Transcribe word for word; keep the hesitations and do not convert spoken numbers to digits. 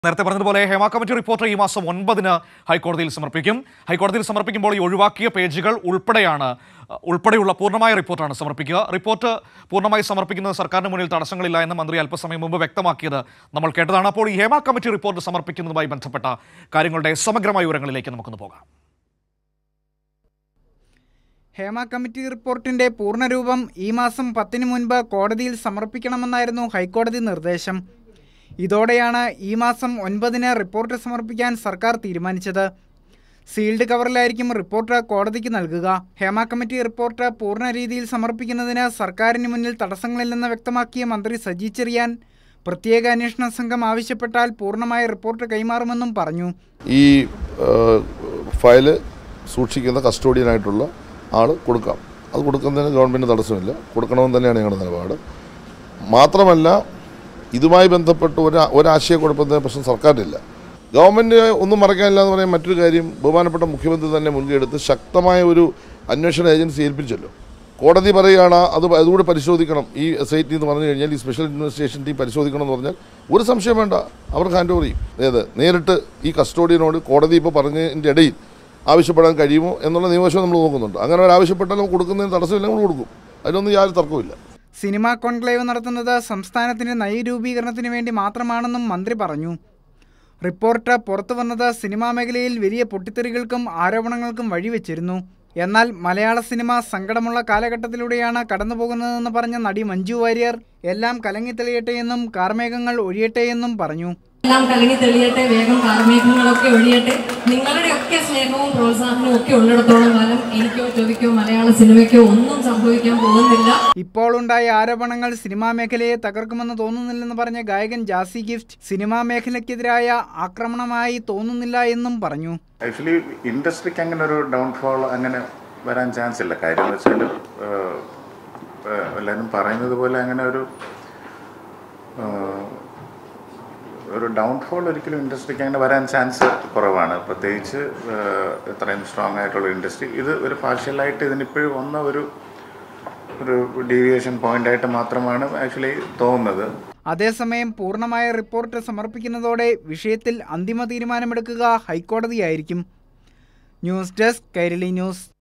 നേരത്തെ പറഞ്ഞതുപോലെ Hema committee report ഈ മാസം ഒൻപതിന് ഹൈക്കോടതിയിൽ സമർപ്പിക്കും. ഹൈക്കോടതിയിൽ സമർപ്പിക്കുമ്പോൾ ഈ ഒഴിവാക്കിയ പേജുകൾ ഉൾപ്പെടെയാണ് ഉൾപ്പെടെയുള്ള പൂർണ്ണമായ റിപ്പോർട്ടാണ് സമർപ്പിക്കുക. റിപ്പോർട്ട് പൂർണ്ണമായി സമർപ്പിക്കുന്നത് സർക്കാരിന് മുന്നിൽ തടസ്സങ്ങളില്ല എന്ന് മന്ത്രി അല്പസമയം മുമ്പ് വ്യക്തമാക്കിയത് നമ്മൾ കേട്ടതാണ്. അപ്പോൾ ഈ ഹേമ കമ്മിറ്റി റിപ്പോർട്ട് സമർപ്പിക്കുന്നതുമായി ബന്ധപ്പെട്ട കാര്യങ്ങളുടെ സമഗ്രമായ വിവരങ്ങളിലേക്ക് നമുക്കൊന്ന് പോകാം. ഹേമ കമ്മിറ്റി റിപ്പോർട്ടിന്റെ പൂർണ്ണരൂപം ഈ മാസം പത്തിന് മുൻപ് കോടതിയിൽ സമർപ്പിക്കണമെന്നായിരുന്നു ഹൈക്കോടതി നിർദ്ദേശം. ഇതോടെയാണ് ഈ മാസം ഒൻപതിന് റിപ്പോർട്ട് സമർപ്പിക്കാൻ സർക്കാർ തീരുമാനിച്ചത്. സീൽഡ് കവറിലായിരിക്കും റിപ്പോർട്ട് കോടതിക്ക് നൽകുക. ഹേമ കമ്മിറ്റി റിപ്പോർട്ട് പൂർണ്ണ രീതിയിൽ സമർപ്പിക്കുന്നതിന് സർക്കാരിന് മുന്നിൽ തടസ്സങ്ങളില്ലെന്ന് വ്യക്തമാക്കിയ മന്ത്രി സജി ചെറിയാൻ പ്രത്യേക അന്വേഷണ സംഘം ആവശ്യപ്പെട്ടാൽ പൂർണ്ണമായ റിപ്പോർട്ട് കൈമാറുമെന്നും പറഞ്ഞു. ഈ ഫയല് സൂക്ഷിക്കുന്ന കസ്റ്റോഡിയനായിട്ടുള്ള ആൾ കൊടുക്കാം. അത് കൊടുക്കുന്നതിന് ഗവൺമെൻറ് തടസ്സമില്ല, കൊടുക്കണമെന്ന് തന്നെയാണ് ഞങ്ങളുടെ നിലപാട്. മാത്രമല്ല, ഇതുമായി ബന്ധപ്പെട്ട് ഒരു ഒരാശയക്കുഴപ്പത്തിന് പ്രശ്നം സർക്കാരിനില്ല. ഗവൺമെൻറ് ഒന്നും മറക്കാനില്ല എന്ന് പറയാൻ മറ്റൊരു കാര്യം, ബഹുമാനപ്പെട്ട മുഖ്യമന്ത്രി തന്നെ മുൻകൈ എടുത്ത് ശക്തമായ ഒരു അന്വേഷണ ഏജൻസി ഏൽപ്പിച്ചല്ലോ. കോടതി പറയുകയാണ് അത് അതുകൂടി പരിശോധിക്കണം, ഈ എസ് ഐ ടി എന്ന് പറഞ്ഞു കഴിഞ്ഞാൽ, ഈ സ്പെഷ്യൽ ഇൻവെസ്റ്റിഗേഷൻ ടീം പരിശോധിക്കണം എന്ന് പറഞ്ഞാൽ ഒരു സംശയം വേണ്ട, അവർക്ക് ഹാൻഡ് ഓവർ ചെയ്യും. അതായത് നേരിട്ട് ഈ കസ്റ്റോഡിയനോട് കോടതി ഇപ്പോൾ പറഞ്ഞതിൻ്റെ ഇടയിൽ ആവശ്യപ്പെടാൻ കഴിയുമോ എന്നുള്ള നിയമവശം നമ്മൾ നോക്കുന്നുണ്ട്. അങ്ങനെ ഒരു ആവശ്യപ്പെട്ടാൽ നമുക്ക് കൊടുക്കുന്നതിന് തടസ്സമില്ല, നമ്മൾ കൊടുക്കും. അതിനൊന്നും യാതൊരു തർക്കവുമില്ല. സിനിമ കോൺക്ലേവ് നടത്തുന്നത് സംസ്ഥാനത്തിൻ്റെ നയരൂപീകരണത്തിന് വേണ്ടി മാത്രമാണെന്നും മന്ത്രി പറഞ്ഞു. റിപ്പോർട്ട് പുറത്തു വന്നത് സിനിമാ മേഖലയിൽ വലിയ പൊട്ടിത്തെറികൾക്കും ആരോപണങ്ങൾക്കും വഴിവെച്ചിരുന്നു. എന്നാൽ മലയാള സിനിമ സങ്കടമുള്ള കാലഘട്ടത്തിലൂടെയാണ് കടന്നുപോകുന്നതെന്ന് പറഞ്ഞ നടി മഞ്ജു വാര്യർ എല്ലാം കലങ്ങി തെളിയട്ടെ എന്നും കാർമേഘങ്ങൾ ഒഴിയട്ടെ എന്നും പറഞ്ഞു. എല്ലാം കലങ്ങി തെളിയട്ടെ, വേഗം കാർമേഘങ്ങളൊക്കെ ഒഴിയട്ടെ. നിങ്ങളുടെയൊക്കെ സ്നേഹവും പ്രോത്സാഹനവും ഒക്കെ ഉള്ളിടത്തോളം കാലം എനിക്കോ ചോദിക്കോ മലയാള സിനിമയ്ക്കോ ഒന്നും സംഭവിക്കാൻ പോകുന്നില്ല. ഇപ്പോൾ ഉണ്ടായ ആരോപണങ്ങൾ സിനിമാ മേഖലയെ തകർക്കുമെന്ന് തോന്നുന്നില്ലെന്ന് പറഞ്ഞ ഗായകൻ ജാസി ഗിഫ്റ്റ് സിനിമാ മേഖലയ്ക്കെതിരായ ആക്രമണമായി തോന്നുന്നില്ല എന്നും പറഞ്ഞു. ആക്ച്വലി ഇൻഡസ്ട്രിക്ക് അങ്ങനെ ഒരു ഡൗൺഫോൾ അങ്ങനെ വരാൻ ചാൻസ് ഇല്ല. കാര്യം എന്ന് വെച്ചാൽ എല്ലാവരും പറയുന്നത് പോലെ അങ്ങനെ ഒരു ഒരു ഡൗൺഫോൾ ഒരിക്കലും ഇൻഡസ്ട്രിക്ക് അങ്ങനെ വരാൻ ചാൻസ് കുറവാണ്. പ്രത്യേകിച്ച് ഇത്രയും സ്ട്രോങ് ആയിട്ടുള്ള ഇൻഡസ്ട്രി. ഇത് ഒരു പാർഷ്യലായിട്ട് ഇതിനിപ്പോഴും വന്ന ഒരു ഒരു ഡീവിയേഷൻ പോയിൻ്റായിട്ട് മാത്രമാണ് ആക്ച്വലി തോന്നുന്നത്. അതേസമയം പൂർണ്ണമായ റിപ്പോർട്ട് സമർപ്പിക്കുന്നതോടെ വിഷയത്തിൽ അന്തിമ തീരുമാനമെടുക്കുക ഹൈക്കോടതിയായിരിക്കും. News desk Kairali news.